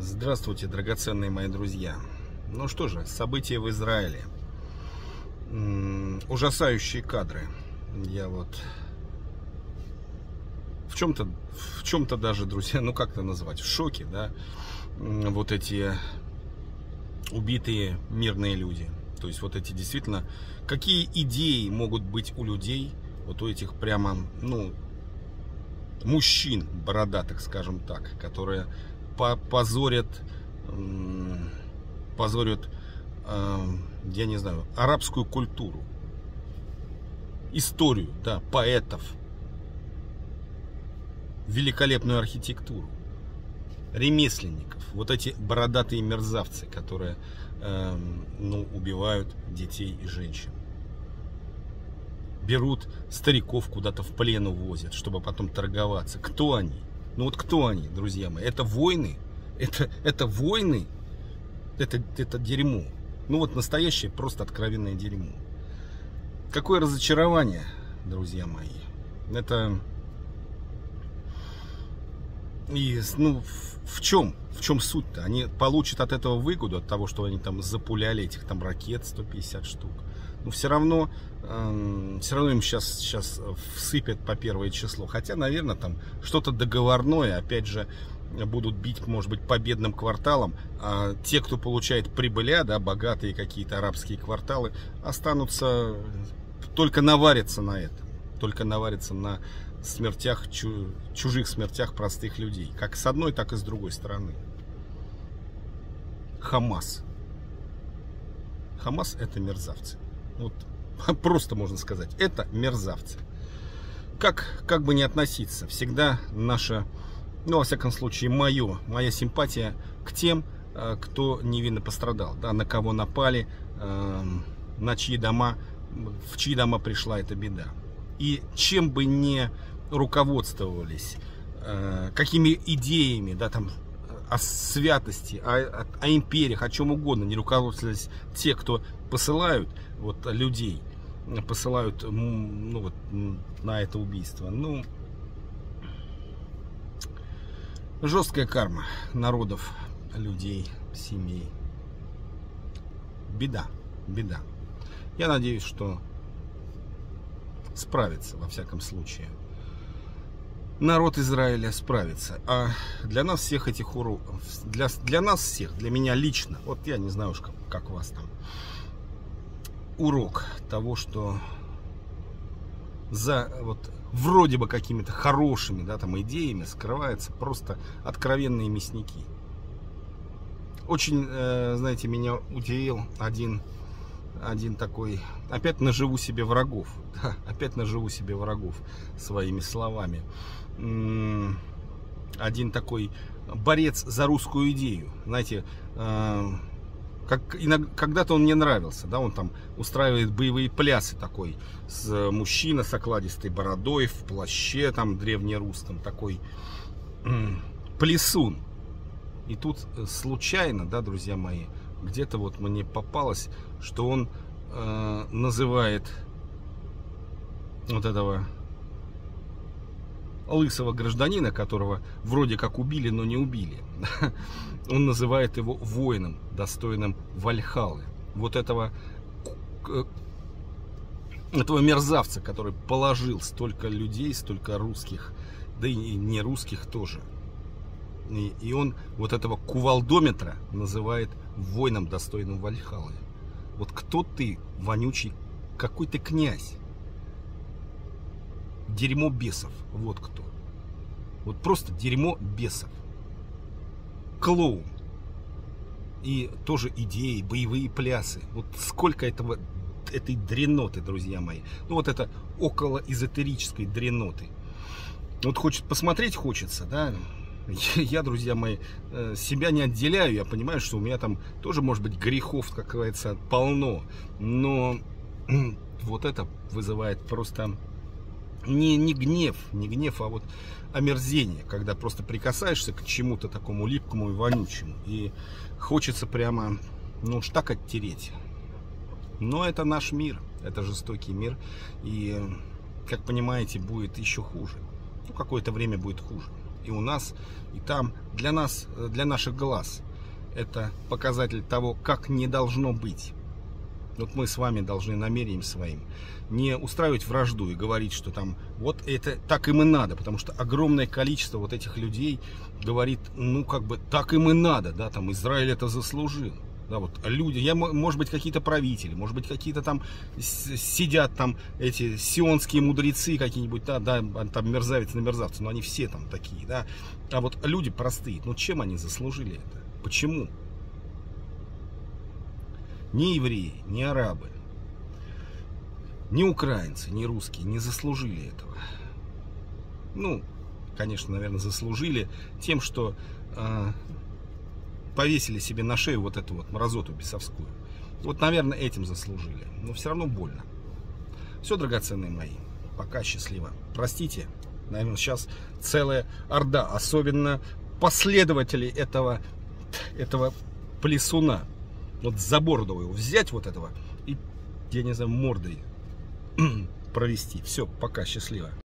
Здравствуйте, драгоценные мои друзья. Ну что же, события в Израиле. Ужасающие кадры. Я вот в чем-то даже, друзья, ну как это назвать, в шоке, да. Вот эти убитые мирные люди. То есть вот эти действительно, какие идеи могут быть у людей, вот у этих прямо, ну, мужчин бородатых, скажем так, которые позорят, я не знаю, арабскую культуру, историю, да, поэтов, великолепную архитектуру, ремесленников. Вот эти бородатые мерзавцы, которые ну, убивают детей и женщин, берут стариков куда-то в плен увозят, чтобы потом торговаться. Кто они? Ну вот кто они, друзья мои? Это войны? Это войны? Это дерьмо. Ну вот настоящее, просто откровенное дерьмо. Какое разочарование, друзья мои. Это... И, ну, в чем суть-то? Они получат от этого выгоду, от того, что они там запуляли этих там ракет 150 штук. Но все равно им сейчас всыпят по первое число. Хотя, наверное, там что-то договорное, опять же, будут бить, может быть, победным кварталом. А те, кто получает прибыля, да, богатые какие-то арабские кварталы, останутся, только наварятся на этом. Только наварятся на смертях, чужих смертях простых людей. Как с одной, так и с другой стороны. Хамас. Хамас — это мерзавцы. Вот просто можно сказать, это мерзавцы. Как бы ни относиться, всегда наша, ну, во всяком случае, моя симпатия к тем, кто невинно пострадал, да, на кого напали, на чьи дома, в чьи дома пришла эта беда. И чем бы ни руководствовались, какими идеями, да, там, о святости, о империях, о чем угодно не руководствовались те, кто посылают вот людей, посылают, ну, вот, на это убийство. Ну, жесткая карма народов, людей, семей. Беда. Я надеюсь, что справится, во всяком случае. Народ Израиля справится. А для нас всех этих для нас всех, для меня лично, вот я не знаю уж как у вас там, урок того, что за вот вроде бы какими-то хорошими, да, там идеями скрываются просто откровенные мясники. Очень, знаете, меня удивил один такой, опять наживу себе врагов, да, опять наживу себе врагов своими словами. Один такой борец за русскую идею, знаете, когда-то он мне нравился, да, он там устраивает боевые плясы такой, мужчина с окладистой бородой, в плаще там древнерусском, такой плясун. И тут случайно, да, друзья мои, где-то вот мне попалось, что он называет вот этого лысого гражданина, которого вроде как убили, но не убили. Он называет его воином, достойным Вальхаллы. Вот этого мерзавца, который положил столько людей, столько русских, да и не русских тоже. И он вот этого кувалдометра называет воином, достойным Вальхаллы. Вот кто ты, вонючий, какой ты князь? Дерьмо бесов, вот кто. Вот просто дерьмо бесов. Клоун. И тоже идеи, боевые плясы. Вот сколько этой дреноты, друзья мои. Ну вот это около эзотерической дреноты. Вот посмотреть хочется, да. Я, друзья мои, себя не отделяю. Я понимаю, что у меня там тоже, может быть, грехов, как говорится, полно. Но вот это вызывает просто не гнев, а вот омерзение, когда просто прикасаешься к чему-то такому липкому и вонючему. И хочется прямо, ну уж так оттереть. Но это наш мир, это жестокий мир. И, как понимаете, будет еще хуже. Ну, какое-то время будет хуже. и у нас, и там. Для нас, для наших глаз, это показатель того, как не должно быть. Вот мы с вами должны намерением своим не устраивать вражду и говорить, что там вот это так им и надо, потому что огромное количество вот этих людей говорит, ну как бы так им и надо, да, там Израиль это заслужил. Да, вот люди, может быть, какие-то правители, может быть, какие-то там сидят там эти сионские мудрецы какие-нибудь, да, там мерзавец на мерзавца, но они все там такие, да. А вот люди простые, ну чем они заслужили это? Почему? Ни евреи, ни арабы, ни украинцы, ни русские не заслужили этого. Ну, конечно, наверное, заслужили тем, что повесили себе на шею вот эту вот мразоту бесовскую. Вот, наверное, этим заслужили. Но все равно больно. Все, драгоценные мои. Пока, счастливо. Простите, наверное, сейчас целая орда, особенно последователей этого плесуна. Вот за бороду его взять вот этого и, я не знаю, мордой провести. Все, пока, счастливо.